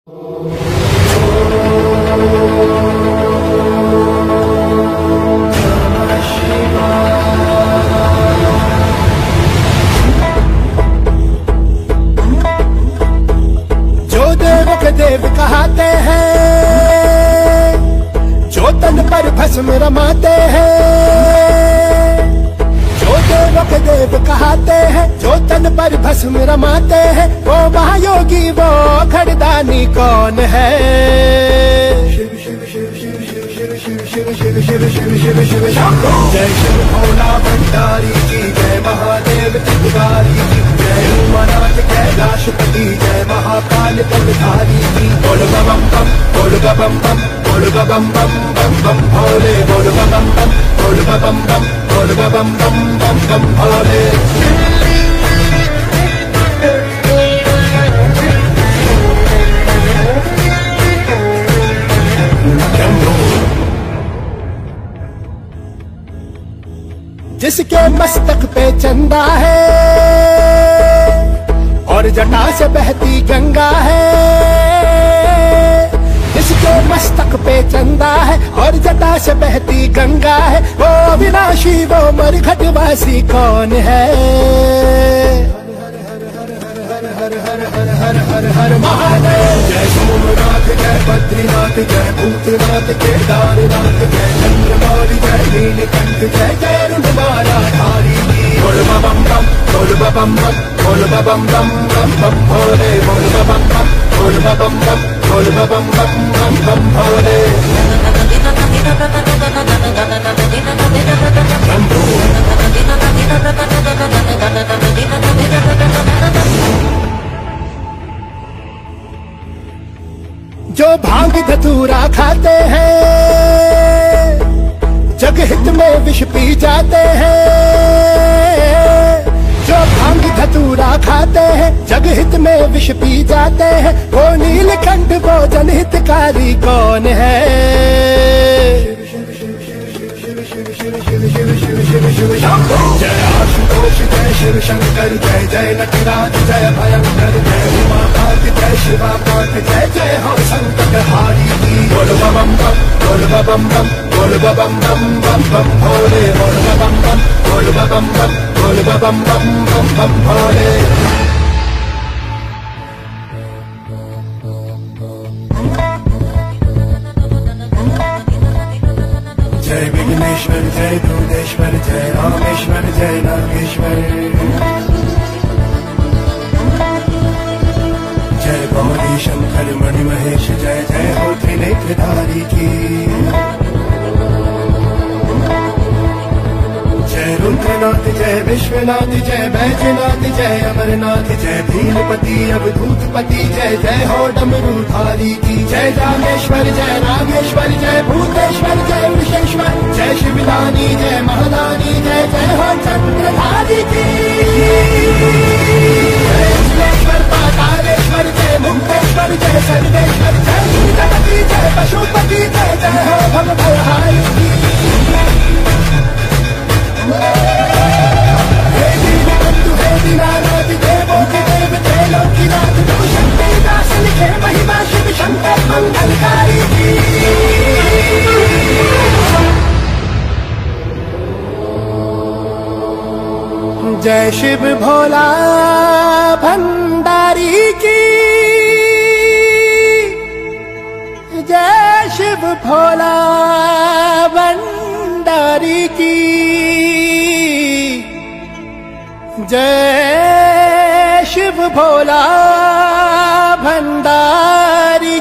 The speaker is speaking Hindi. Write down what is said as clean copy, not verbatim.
देव कहाते हैं, जो तन पर भस्म रमाते हैं। जो देव के देव कहाते हैं, जो तन पर भस्म रमाते हैं। वो महायोगी वो खड़दानी कौन है? शिव शिव शिव शिव शिव शिव शिव शिव शिव शिव शिव शिव शिव शंभो। जय शिव भोला भंडारी की जय, महादेव त्रिपुरारी की जय, उमानाथ कैलाशपति जय, महाकाल जगधारी की। बोल बम बम बोल बम बम बोल बम बम बम बम भोले, बोल बम बम बोल बम बम बोल बम बम बम बम भोले। जिसके मस्तक पे चंदा है और जटा से बहती गंगा है। जिसके मस्तक पे चंदा है और जटा से बहती गंगा है। वो अविनाशी वो मरघटवासी कौन है? हर हर हर हर हर हर महादेव। जय सोमनाथ जय बद्रीनाथ जय भूतनाथ केदारनाथ जय चंद्रमौली जय नीलकंठ जय जय रुद्रमाला धारी। बोल बम बम बोल बम बम बोल बम बम बम बम भोले, बोल बम बम बोल बम बम बोल बम बम बम बम भोले। जो भांग धतूरा खाते हैं, जग हित में विष पी जाते हैं। जो भांग धतूरा खाते हैं, जग हित में विष पी जाते हैं। वो नीलकंठ वो जनहितकारी कौन है? जय आशुतोष जय शिव शंकर जय जय नटराज जय भयंकर जय उमाकांत जय शिवाकांत जय जय हो संकट हारी की। बोल बम बम बोल बम बम बोल बम बम बम बम भोले, बोल बम बम बोल बम बम बोल बम बम बम बम भोले। जय विघ्नेश्वर जय भुवनेश्वर जय रामेश्वर जय नागेश्वर। जय गौरी शंकर मणि महेश जय जय हो त्रिनेत्रधारी की। जय रुद्रनाथ जय विश्वनाथ जय बैजनाथ जय अमरनाथ जय भीलपति अवधूतपति जय जय हो डमरूधारी की। जय जामेश्वर जय नागेश्वर जय भूतेश्वर जय विशेश्वर जय शिवदानी जय महादानी जय जय हो चंद्रधारी की। जय शिवेश्वर पातालेश्वर जय मुक्तेश्वर जय सर्वेश्वर जय नीलपति जय पशुपति जय जय हो भवभयहारी की। हे दीनबंधु हे दीनानाथ देवों के देव त्रैलोक्यनाथ तू शक्ति दास लिखे महिमा शिव शंकर मंगलकारी की। जय शिव भोला भंडारी की। जय शिव भोला भंडारी की। जय शिव भोला भंडारी